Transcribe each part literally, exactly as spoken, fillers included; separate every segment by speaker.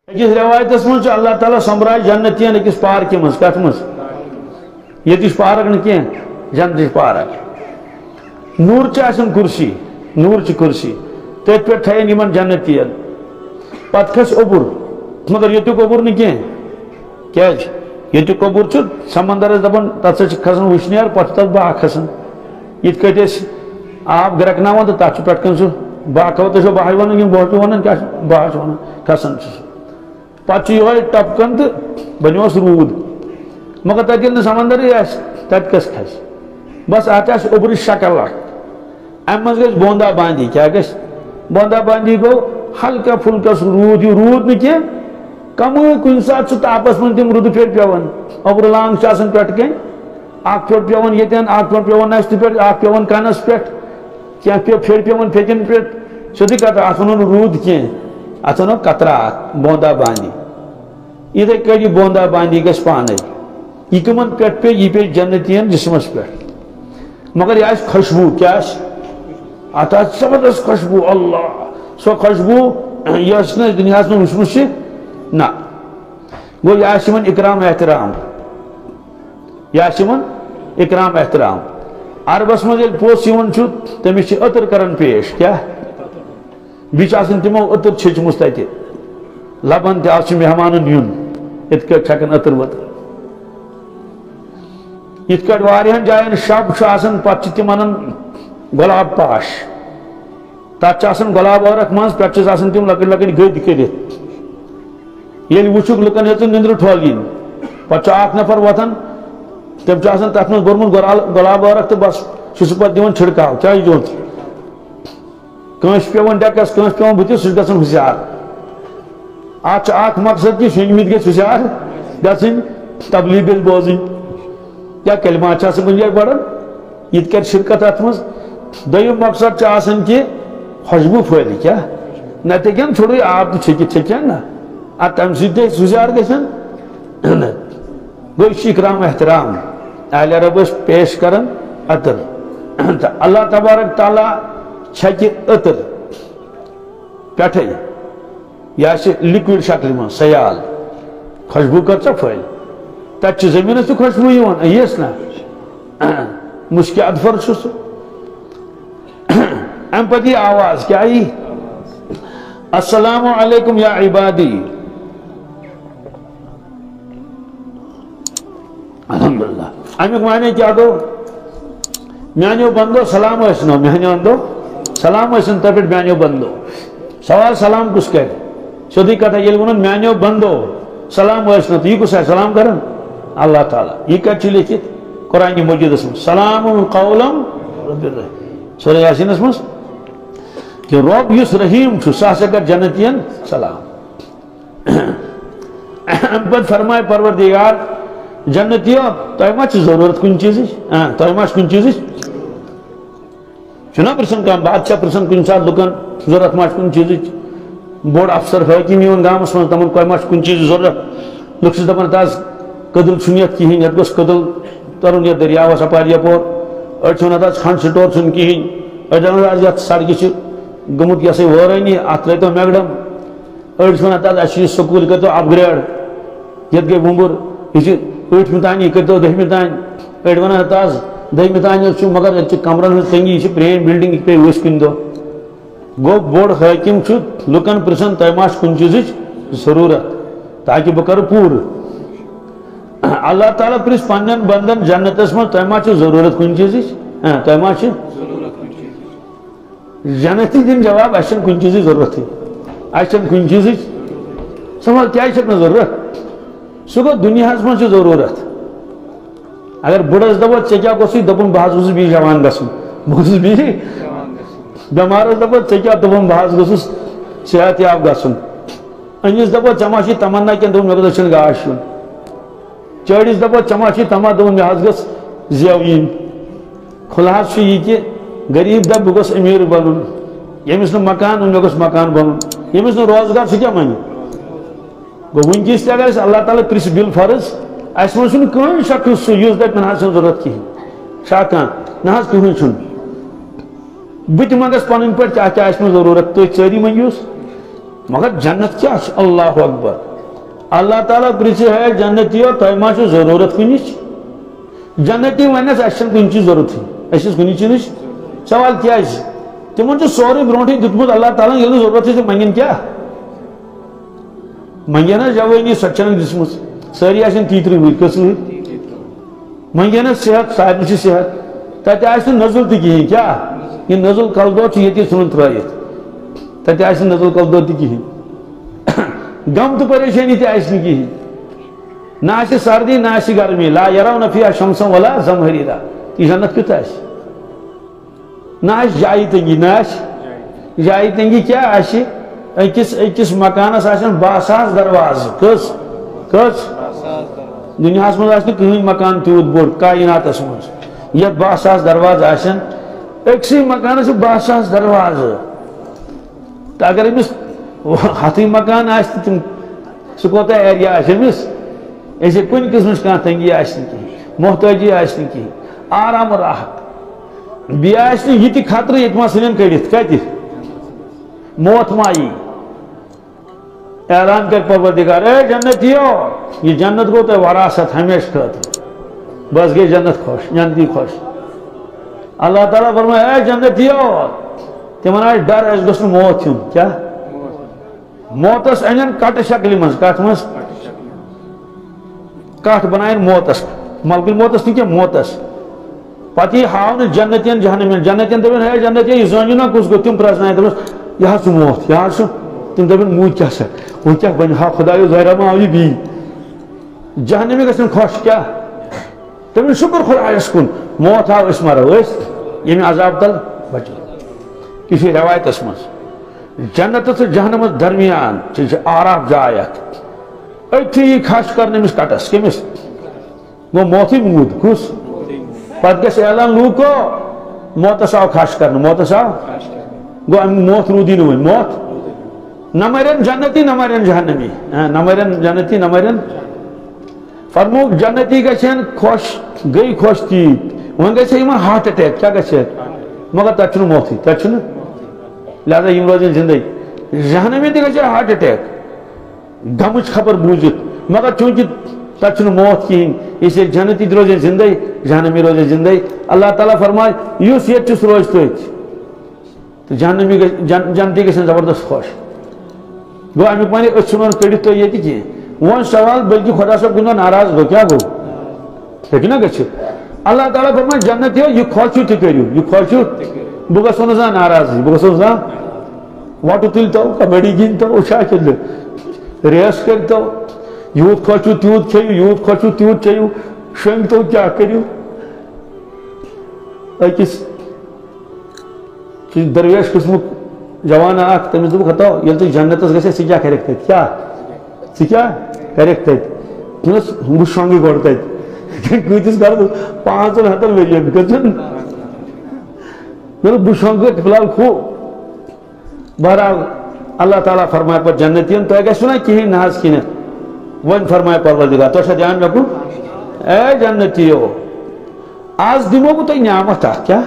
Speaker 1: اکس روایت من اللہ تعالیٰ سمبراج جنتین اکس پارک مز کت مز یہ پارک نا کی جنت پارک نور چن کرسی نور چ کرسی تھی پہ تھین یمن جنتین پتہ کھس اوبر مگر یتک اوبر نا کی یتک اوبر سمندر دپان تر سا کھسان وشنیر پتہ تک باغ کھسان یت کٹ آب گرکناوان تو تک پہ کن سہ باغ تو باہ ون بہ ون کیا باہ ون کھسان پتہ یہ ٹپکن تو بنوس رود مگر تک یل سمندر تک کس کھس بس ات اوبر شکل ام مز گھس بوندا باندی کیا گھس بوندا باندی گو ہلکا پھلکا سہ رود یہ رود نا کی کم کن سات تاپس من تم رود پھر پیوان اوبر لانگ پہ کن اخ پھر پیوان یتن اخ پھر پیوان نشت پہ اخ پیوان کنس پہ کیا پھر پیوان پھکن پہ سیودی کتھ ات ون رود کی ات ون قطرہ بوندا باندی اتھے کٹ یہ بوندا باندی گھس پانے یہ کمن پہ پہ یہ پہ جنتین جسمس پہ مگر یہ خوشبو کیا ات زبردست خوشبو اللہ سو خوشبو یہ دنیا وچمت نا گو یہ اکرام احترام یہ اکرام احترام عربس مز پوس تمس عطر کران پیش کیا بیس تمو عطر چھچم تتہ لبن تہ مہمان یون ات کٹ چھکن عطر وطر ات کٹ واریاہن جائن شب پتہ تم انان گلاب پاش تک گلاب عورق مز پہ تم لکٹ لکٹ گد کرت یل وچک لکن ہیژن نندر ٹھولین پتہ اخ نفر وتھان تم تر من بورمت گلاب عورق تو بس سہ پہ دان چھڑکاو کیا دن کنس پیوان ڈیکس کنس پیوان بتس سہ گھن ہوشیار ات اخ مقصد کہ شنجمت گھس ہوشیار گھن تبلیغ گھس بوزن کیا کلمات کن جائے پڑھان یہ کر شرکت ات مز دویم مقصد کہ خوشبو پھل کیا نت ہوں تھوڑے آب تو چھکت چھکن نا ات تمہ سب ہوشیار گھن گو اکرام احترام اہل رب پیش کران عطر اللہ تبارک تعالیٰ چھکہ عطر پٹھے یہ لکوڈ شکل من سیال خوشبو کر پھل تک زمین تو خوشبو یس نا مشکل ادفر سہ ام پتہ یہ آواز کیا آئی السلام علیکم یا عبادی الحمدللہ امیک معنی کیا گو میانیو بندو سلام ٲسنو میانیو بندو سلام ٲسن تر پہ میانیو بندو سوال سلام کس کر سیودی کتھا یل ون میانیو بندو سلام ٲسنو تو یہ کس ہے سلام کرن اللہ تعالیٰ یہ کت لکھت قرآن مجیدس من سلام قولا رب الرحیم سورہ یاسینس من کہ رب یس رحیم سہ ہسا کر جنتین سلام ام پتہ فرمائے پروردگار جنتیو تہ ما ضرورت کن چیز تہ ما کن چیز چھنا پرسن کم بادشاہ پرسن کن سات لکن ضرورت ما کن چیز بوڑ افسر حاکم یون گامس من تمن کوئی ما کن چیز ضرورت لک دپان تاز کدل چھنیت کہین یت گوس کدل ترن یہ دریاوس اپار یپور اڑ چھن تاز کھنڈ سٹور چھن کہین اڑ دپان یت سڑکہ چھ گمت یہ وٲرٲنی اتھ ترٲیتو میگڈم اڑ چھن تاز اَسہِ چھُ سکوٗل کٔرتو اپ گریڈ یت گٔے وُمبُر یہ چھِ ٲٹھمہِ تانۍ یہِ کٔرتو دٔہمہِ تانۍ اڑ ونان تاز دٔہمہِ تانۍ چھُ مگر ییٚتہِ چھِ کمرن ہٕنٛز تنگی یہ چھِ پرٛٲنۍ بلڈنگ یہِ پیٚیہِ ؤسۍ کُنہِ دۄہ گوٚو بوٚڑ حٲکِم چھُ لُکن پرژھان تۄہہِ ما چھُ کُنہِ چیٖزٕچ ضروٗرت تاکہِ بہٕ کرٕ پوٗرٕ اللہ تعالیٰ پرژھ پننٮ۪ن بندن جنتس منٛز تۄہہِ ما چھُ ضروٗرت کُنہِ چیٖزٕچ تۄہہِ ما چھِ جنتی دن جواب اَسہِ چھنہٕ کُنہِ چیٖزٕچ ضروٗرتٕے اَسہِ چھنہٕ کُنہِ چیٖزٕچ سوال کیٛازِ چھکھ نہٕ ضروٗرت سُہ گوٚو دُنیاہس منٛز چھِ ضروٗرت اگر بٕڑس دپو ژےٚ کیٛاہ گوٚژھُے دوٚپُن بہٕ حظ اوسُس بیٚیہِ جوان گژھُن بہٕ اوسُس بیٚیہِ بٮ۪مارس دپو ژےٚ کیٛاہ دوٚپُن بہٕ حظ گوٚژھُس صحت یاب گژھُن أمِس دپو ژےٚ ما چھُے تمنا کینٛہہ دوٚپُن مےٚ گوٚژھ أچھن گاش یُن چٲڑِس دپو ژےٚ ما چھُے تما دوٚپُن مےٚ حظ گٔژھ زٮ۪و یِنۍ خُلاصہٕ چھُ یہِ کہِ غریٖب دپ بہٕ گوٚژھ أمیٖر بنُن ییٚمِس نہٕ مکان اوٚن مےٚ گوٚژھ مکان بنُن ییٚمِس نہٕ روزگار سُہ کیٛاہ منہِ گوٚو وٕنکیٚس تہِ اگر اَسہِ اللہ تعالیٰ پرژھِ بِل فرض اَسہِ منٛز چھُنہٕ کٕہٕنۍ شخص سُہ یُس دپہِ مےٚ نہ حظ چھنہٕ ضروٗرت کِہیٖنۍ چھا کانٛہہ نہ حظ کٕہٕنۍ چھُنہٕ بہٕ تہِ منٛگس پنٕنۍ پٲٹھۍ کیٛاہ کیٛاہ آسہِ مےٚ ضروٗرت تُہۍ ژٲری منٛگِوس مگر جنت کیا اللہ اکبر اللہ تعالیٰ پرچہ ہے جنتیو تۄہہِ ما چھو ضرورت کنچ جنتی ونس اس کن چیز ضرورت اس کن چیز سوال کیا تمن سورے برونٹھے دتمت اللہ تعالیٰ یل ضرورت منگن کیا منگن جوانی سچن دسمت ساری آن تیتر ہوئی قسم ہوئی منگن صحت سارے صحت تتہ آس نزل تہ کہین کیا یہ نزل کل دود یہ ژھنن ترٲیِتھ تتہ آس نزل کل دود تہ کہین غم تو پریشانی تہ آس نہٕ کہین نہ آسہِ سردی نہ آسہِ گرمی لا یرون فیہا شمسا ولا زمہریرا یہ جنت کیُتھ آسہِ نہ آسہِ جایہِ تنگی نہ آسہِ جایہِ تنگی کیا آسہِ أکِس أکِس مکانس آسن باہ ساس دروازٕ کٔژ کٔژ دُنیاہس منٛز آسہِ نہٕ کٕہٕنۍ مکان تیوٗت بوٚڑ کایناتس منٛز یتھ باہ ساس دروازٕ آسن أکسٕے مکانس چھِ باہ ساس دروازٕ تہٕ اگر أمِس ہتھٕے مکان آسہِ تہٕ تِم سُہ کوتاہ ایریا آسہِ أمِس ایسے کن قسمچ کانٛہہ تنگی آسہِ نہٕ کِہیٖنۍ محتٲجی آسہِ نہٕ کِہیٖنۍ آرام راحت بیٚیہِ آسہِ نہٕ یہِ تہِ خطرٕ ییٚتہِ ما ژھٕنن کٔڑِتھ کتہِ موت ما یی اعلان کر پروردگار اے جنتیو یہ جنت گو تۄہہِ وراثت ہمیشہ خٲطرٕ بس گٔے جنت خوش جنتی خوش اللہ تعالیٰ فرمائے اے جنتیو تمن آسہِ ڈر اَسہِ گوٚژھ نہٕ موت یُن کیٛاہ موتس انن کٹ شکلہِ منٛز کتھ منٛز کٹ بنائن موتس ملکل موتس نہیں کیا موتس پتہ یہ ہاؤ جنتین جہنمین جنتین دپن ہے جنتین یہ زٲنِو نا کُس گوٚو تِم پرٛزناے دپس یہ حظ چھُ موت یہ حظ چھُ تِم دپن موٗد کیٛاہ سا وۄنۍ کیٛاہ بنہِ ہا خۄدایو ظٲہرا ما آو یہِ بیٚیہِ جہنمی گژھن خۄش کیٛاہ دپن شُکر خۄدایس کُن موت آو أسۍ مرو أسۍ ییٚمہِ عذاب تل بچو یہِ چھُ رٮ۪وایتس منٛز جنتس تہٕ جہنمس درمیان چھِ آرام جاے اتھ أتھی یی کھش کرنے أمِس کٹس کٔمِس گوٚو موتھٕے موٗد کُس پتہٕ گژھِ اعلان لوٗکو موتس آو کھش کرنہٕ موتس آو گوٚو اَمہِ موت روٗدی نہٕ وۄنۍ موت نہ مرن جنتی نہ مرن جہنمی نہ مرن جنتی نہ مرن فرموک جنتی گژھن خۄش گٔے خۄش تیٖتۍ وۄنۍ گژھِ یِمن ہارٹ اٹیک کیٛاہ گژھِ مگر تتہِ چھُنہٕ موتھٕے تتہِ چھُنہٕ لہذا یِم روزن زندے جہنمی تہِ گژھِ ہارٹ اٹیک غمٕچ خبر بوٗزِتھ مگر چوٗنٛکہِ تتہِ چھُنہٕ موت کِہیٖنۍ اس لیے جنتی تہِ روزِ زندے جہنمی روزِ زندے اللہ تعالیٰ فرمائے یُس ییٚتہِ چھُ سُہ روزِ تٔتھۍ تہٕ جہنمی جنتی گژھن زبردست خۄش گوٚو امیُک معنی أسۍ چھِنہٕ وۄنۍ کٔڑِتھ تُہۍ ییٚتہِ کینٛہہ وۄنۍ سوال بلکہِ خۄدا صٲب کُنہِ دۄہ ناراض گوٚو کیٛاہ گوٚو ہیٚکہِ نا گٔژھِتھ اللہ تعالیٰ فرمائے جنتیو یہِ خۄش چھُو تہِ کٔرِو یہِ خۄش چھُو بہٕ گژھو نہٕ زانٛہہ ناراضٕے بہٕ گژھو زانٛہہ وۄٹہٕ تُلۍتو کبڈی گِنٛدتو شاہ کٔرِو ریس کٔرۍتو یوٗت خۄش چھُو تیوٗت کھیٚیِو یوٗت خۄش چھُو تیوٗت چیٚیِو شۄنٛگتو کیٛاہ کٔرِو أکِس چھُ درویش قٕسمُک جوان اکھ تٔمِس دوٚپُکھ ہتو ییٚلہِ ژٕ جنتس گژھکھ ژٕ کیٛاہ کَرکھ تتہِ کیٛاہ ژٕ کیٛاہ کَرکھ تتہِ دوٚپنس بہٕ شۄنٛگہٕ گۄڈٕ تتہِ کۭتِس کالس پانٛژن ہتن ؤرین کٔژن دوٚپُکھ بہٕ شۄنٛگہٕ فی الحال کھو بہرحال اللہ تعالیٰ فرمائے پتہٕ جنتین تۄہہِ گژھِوٕ نا کِہیٖنۍ نہ حظ کِنتھ وۄنۍ فرمائے پروردگار تۄہہِ چھا دھیان مےٚ کُن اے جنتیو آز دِمو بہٕ تۄہہِ نعمت اکھ کیٛاہ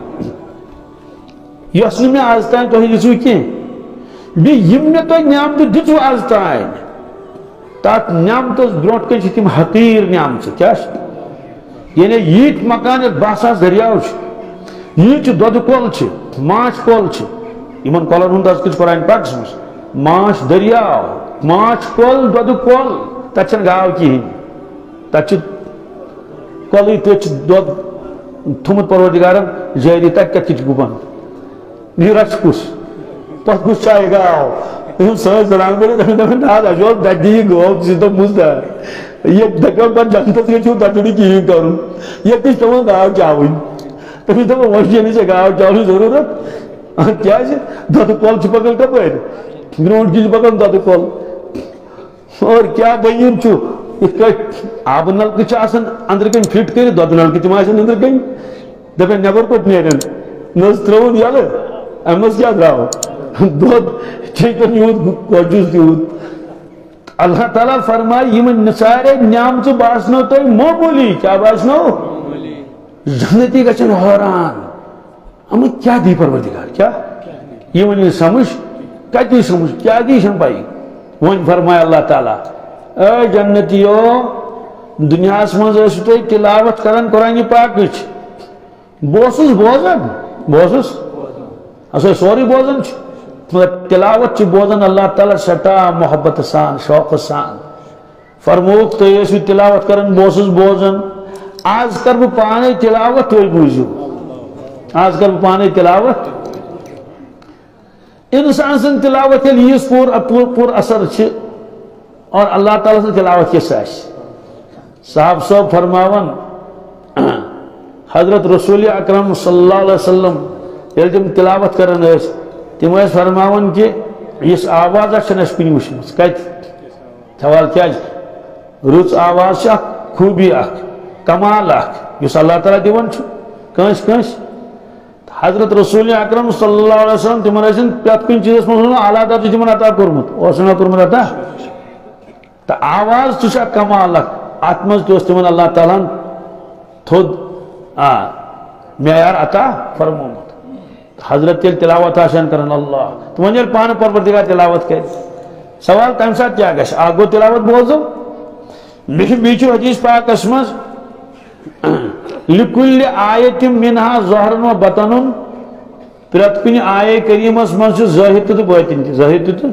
Speaker 1: یۄس نہٕ مےٚ آز تام تۄہہِ دِژوٕ کینٛہہ بیٚیہِ یِم مےٚ تۄہہِ نعمتہٕ دِژوٕ آز تام تتھ نعمتس برونٛٹھ کَنہِ چھِ تِم حقیٖر نعمژٕ کیٛاہ چھِ یعنی ییٖتۍ مکان یتھ باہ ساس دٔریاو چھِ ییٖتۍ دۄدٕ کۄل چھِ ماچھ کۄل چھِ یِمن کۄلن ہُنٛد تذکرٕ چھُ قرآنِ پاکس منٛز ماچھ دٔریاو ماچھ کۄل دۄدٕ کۄل تتہِ چھنہٕ گاو کِہیٖنۍ تتہِ چھِ کۄلٕے تٔتھۍ چھِ دۄد تھوٚمُت پروردگارن جٲری تتہِ کتہِ چھِ گُپن یہِ رچھِ کُس تتھ کُس چایہِ گاو یِم سٲنۍ سلام کٔرِتھ دپان نہ حظ اَسہِ اوس تتہِ دِیہِ گٲو ژٕ چھُکھ مُزدار ییٚتہِ دپیو پتہٕ جنتس گٔژھِو تتہِ چھُنہٕ کِہیٖنۍ کرُن ییٚتہِ تہِ چھِ پیوان گاو چاوٕنۍ تٔمِس دپان وۄنۍ چھےٚ نہٕ ژےٚ گاو چاونٕچ ضروٗرت کیٛازِ دۄدٕ کۄل چھِ پکان کپٲرۍ برونٛٹھ کِنۍ چھِ پکان دۄدٕ کۄل اور کیٛاہ بٔنیُن چھُ یِتھ کٲٹھۍ آبہٕ نلکہٕ چھِ آسان أنٛدرٕ کَنۍ فِٹ کٔرِتھ دۄدٕ نلکہٕ تِم آسن أنٛدرٕ کَنۍ دپان نٮ۪بر کوٚت نیرن نہ حظ ترٛٲوُن یَلہٕ اَمہِ منٛز کیٛاہ درٛاو دۄد چیٚتن یوٗت خۄش چھُس تیوٗت اللہ تعالیٰ فرمایہِ یِمن نثارے نعمژٕ باسنو تۄہہِ معموٗلی کیٛاہ باسنو جنتی گژھن حٲران یِمن کیٛاہ دی پروردگار کیٛاہ یِمن یی سمجھ کتی سمجھ کیا دی چھن پائی ون فرمایا اللہ تعالیٰ اے جنتیو دنیا منز ٲسِو تُہۍ تلاوت کران قرآن پاکٕچ بہٕ اوسُس بوزان بہٕ اوسُس اَسا سورُے بوزان چھُ مگر تلاوت چھِ بوزان اللہ تعالیٰ سٹھاہ محبت سان شوق سان فرموک تُہۍ ٲسِو تلاوت کران بہٕ اوسُس بوزان آز کر بہٕ پانے تلاوت تُہۍ بوٗزِو آز کر بہٕ پانے تلاوت انسان سن تلاوت ییٚلہِ یِژھ پوٗر پوٗر اثر چھِ اور اللہ تعالیٰ سن تلاوت کِژھ آسہِ صاحب صٲب فرماون حضرت رسول اکرم صلی اللہ علیہ وسلم ییٚلہِ تِم تلاوت کران ٲسۍ تِم ٲسۍ فرماون کہِ یُس آواز چھنہٕ اَسہِ کُنہِ وٕچھمٕژ کتہِ سوال کیٛازِ رٕژ آواز چھِ اکھ خوٗبی اکھ کمال اکھ یُس اللہ تعالیٰ دِوان چھُ کٲنٛسہِ کٲنٛسہِ حضرت رسول اکرم صلی اللہ علیہ وسلم تِمن ٲسِن پرٛٮ۪تھ کُنہِ چیٖزس منٛز اعلیٰ درجہٕ تِمن عطا کوٚرمُت اوسُن کوٚرمُت عطا تہٕ آواز تہِ چھُ اکھ کمال اکھ اتھ منٛز تہِ اوس تِمن اللہ تعالیٰ ہن تھوٚد آ معیار عطا فرمومُت حضرت ییٚلہِ تلاوت آسن کران اللہ تِمن ییٚلہِ پانہٕ پروردگار تلاوت کرِ سوال تمہِ ساتہٕ کیٛاہ گژھِ اکھ گوٚو تلاوت بوزو بیٚیہِ چھُ حدیث پاکس منٛز لِکُلہِ آیتہِ مِنہا ظہرن و بطنُن پرٛٮ۪تھ کُنہِ آیے کریٖمس منٛز چھُ ظٲہِر تہِ تہٕ بٲطِن تہِ ظٲہِر تہِ تہٕ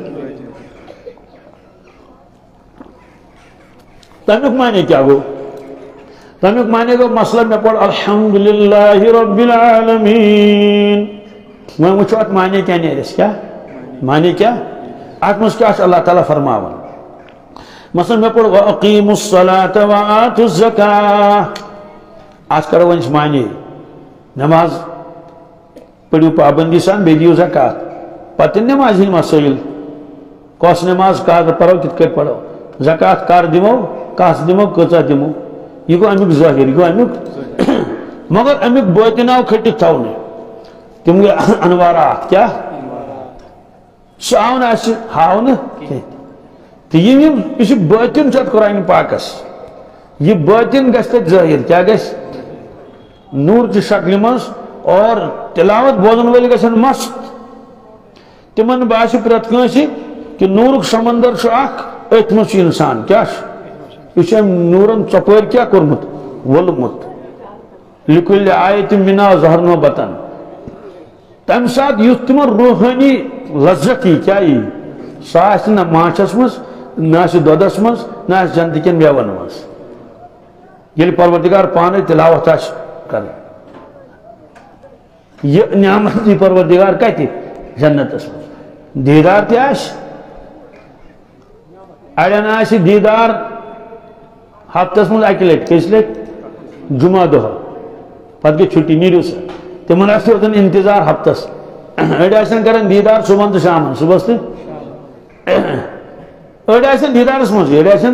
Speaker 1: تمیُک معنی کیٛاہ گوٚو تمیُک معنی گوٚو مثلاً مےٚ پوٚر الحمدُللہِ رۄبِ العالمیٖن وۄنۍ وٕچھو اتھ معنی کیٛاہ نیرِ اَسہِ کیٛاہ معنی کیٛاہ اتھ منٛز کیٛاہ چھُ اللہ تعالیٰ فرماوان مثلاً مےٚ پوٚر وَأَقیٖمُوا الصَّلَاةَ وَآتُوا الزَّکاۃ آج کرو ونچ معنی نماز پڑھو پابندی سان بیٚیہِ دِیِو زکات پتہٕ نماز ہٕنٛدۍ مسٲیل کۄس نماز کر پرو کِتھ کٔنۍ پرو زکات کر دِمو کس دِمو کۭژاہ دِمو یہِ گوٚو امیُک ظٲہِر یہِ گوٚو امیُک مگر امیُک بٲطِن آو کھٔٹِتھ تھاونہٕ تِم گٔے انوارات کیٛاہ سُہ آو نہٕ اَسہِ ہاونہٕ کینٛہہ تہٕ یِم یِم یُس یہِ بٲطِن چھُ اتھ قرآنِ پاکس یہ باطن گژھِ تتہِ ظٲہِر کیٛاہ گژھِ نور چہِ شکلہِ منٛز اور تلاوت بوزن وٲلۍ گژھن مست تِمن باسہِ پرٛٮ۪تھ کٲنٛسہِ کہِ نوٗرُک سمندر چھُ اکھ أتھۍ منٛز چھُ انسان کیٛاہ چھُ یہِ چھُ أمۍ نوٗرن ژۄپٲرۍ کیٛاہ کوٚرمُت وولمُت لِکُلہِ آیتہِ مِنہا ظہرن و بطن تمہِ ساتہٕ یُتھ تِمن روحٲنی لذت یی کیٛاہ یی سُہ آسہِ نہ ماچھس منٛز نہ آسہِ دۄدس منٛز نہ آسہِ جنتٕکٮ۪ن میوَن منٛز ییٚلہِ پروردگار پانے تلاوت آسہِ کران یہِ نعمت دی پروردگار کتہِ جنتس منٛز دیٖدار تہِ آسہِ اڑٮ۪ن آسہِ دیٖدار ہفتس منٛز اکہِ لٹہِ کٔژِ لٹہِ جمعہ دۄہ پتہٕ گٔے چھُٹی نیٖرِو سا تِمن آسہِ روزان انتظار ہفتس أڑۍ آسن کران دیٖدار صبحن تہٕ شامن صبحس تہٕ أڑۍ آسن دیٖدارس منٛزٕے أڑۍ آسن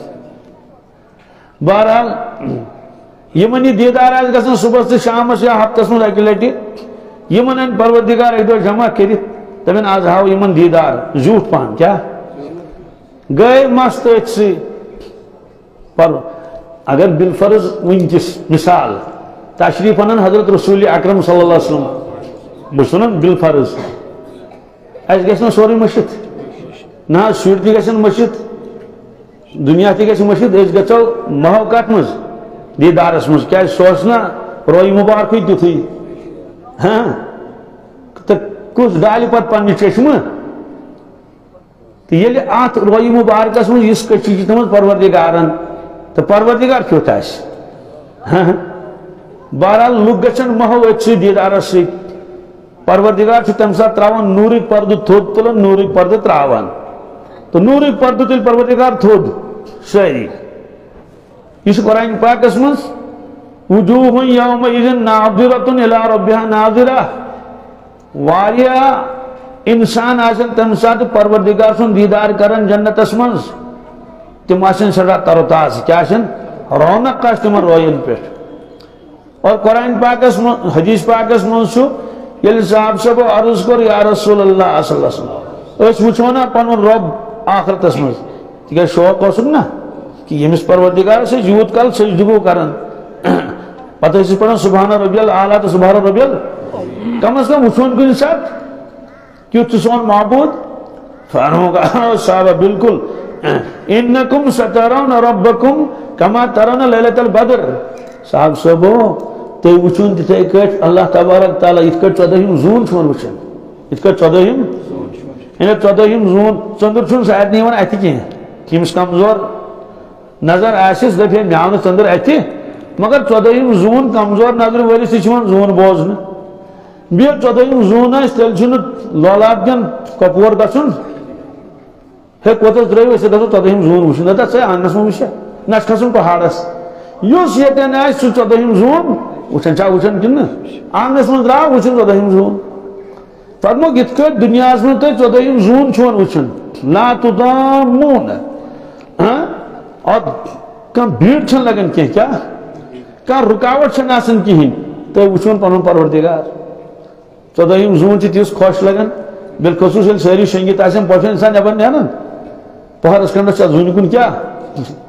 Speaker 1: بہرحال یمن یہ دیدار آسہِ گژھان صبحس تہٕ شامس یا ہفتس منٛز اکہِ لٹہِ یمن انہِ پروردگار اکہِ دۄہ جمع کٔرِتھ دپن آز ہاو یمن دیدار زیوٗٹھ پہن کیٛاہ گٔے مست أتھۍ سۭتۍ پر اگر بالفرض ونکس مثال تشریف انن حضرت رسول اکرم صلی اللہ علیہ وسلم بہٕ چھُس ونان بالفرض اَسہِ گژھِ نہ سورُے مٔشِتھ نہ حظ شُرۍ تہِ گژھن مٔشِتھ دنیا تہِ گژھِ مٔشِتھ أسۍ گژھو مہو کتھ منٛز دیٖدارس منٛز کیٛازِ سُہ اوس نہ رویہِ مُبارکٕے تیُتھُے ہاں تہٕ کُس ڈالہِ پتہٕ پننہِ چشمہٕ تہٕ ییٚلہِ اتھ رویہِ مُبارکس منٛز یِژھ کٔشی چھِ تھٲومٕژ پروردگارن تہٕ پروردگار کیُتھ آسہِ ہاں بہرحال لُکھ گژھن مہو أتھۍ سۭتۍ دیٖدارس سۭتۍ پروردگار چھُ تمہِ ساتہٕ تراوان نوٗرٕکۍ پردٕ تھوٚد تُلان نوٗرٕکۍ پردٕ تراوان تو نوٗرٕکۍ پردٕ تُلہِ پروردگار تھوٚد سٲری یہِ چھُ قرآنِ پاکس منٛز وجوٗہٌ یومئذ ناظرۃ الی ربہا ناظرہ واریاہ انسان آسن تمہِ ساتہٕ پروردگار سُنٛد دیٖدار کران جنتس منٛز تِم آسن سٮ۪ٹھاہ تر و تازٕ کیٛاہ آسن رونق آسہِ تِمن روین پٮ۪ٹھ اور قرآنِ پاکس منٛز حدیث پاکس منٛز چھُ ییٚلہِ صاحب صٲبو عرض کوٚر یا رسول اللہ صلی اللہ علیہ وسلم أسۍ وٕچھو نا پنُن رۄب آخرتس منٛز تِکیٛازِ شوق اوسُکھ نا کہ ییٚمِس پروردگارس أسۍ یوٗت کال سجدٕ گوٚو کران پتہٕ ٲسۍ أسۍ پران سبحان ربی الاعلیٰ تہٕ سبحان ربی ال کم از کم وٕچھون کُنہِ ساتہٕ کیُتھ چھُ سون معبوٗد فرمو کا صحابہ بالکل انکم سترون ربکم کما ترون لیلۃ البدر صاحب صبو تی وچون تتھے کٹ اللہ تبارک تعالی ات کٹ چودہم زون چھون وچن ات کٹ چودہم یعنی چودہم زون چندر چھون شاید نہیں ون اتھی کی کیمس کمزور نظر آسس دپے میان چندر اتھی مگر چودہم زون کمزور نظر ولس چھون زون بوزن بیٚیہِ ژۄدہِم زوٗن آسہِ تیٚلہِ چھُنہٕ لولاب کٮ۪ن کۄپوور گژھُن ہے کوٚتَس درٛٲیِو أسۍ گژھو ژۄدہِم زوٗن وٕچھُن دَپہِ سا آنٛگنَس منٛز وٕچھا نہ چھُ کھسُن پہاڑس یُس ییٚتٮ۪ن آسہِ سُہ ژۄدہِم زوٗن وٕچھان چھا وٕچھان کِنہٕ نہٕ آنٛگنَس منٛز درٛاو وٕچھُن ژۄدہِم زوٗن فرمووُکھ یِتھ کٲٹھۍ دُنیاہَس منٛز تۄہہِ ژۄدہِم زوٗن چھُون وٕچھُن لا تُضاموٗن اور کانٛہہ بھیٖڑ چھَنہٕ لگان کینٛہہ کیٛاہ کانٛہہ رُکاوٹ چھَنہٕ آسان کِہیٖنۍ تۄہہِ وٕچھُن پنُن پروردگار ژۄدہِم زوٗن چھِ تِژھ خۄش لگان بالخصوٗص ییٚلہِ سٲری شۄنٛگِتھ آسن پوٚتُس اِنسان نٮ۪بر نیران پہرس کھنٛڈس چھِ اَتھ زوٗنہِ کُن کیٛاہ